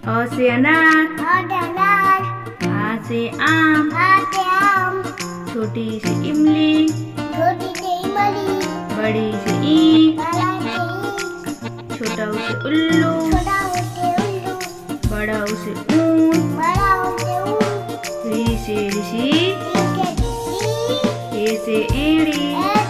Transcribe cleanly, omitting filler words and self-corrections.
अ से अनार, आ से आम, छोटी सी इमली, बड़ी सी ईंट, छोटा उसे उल्लू, बड़ा उसे ऊंट, री से ऋषि, ए से एड़ी,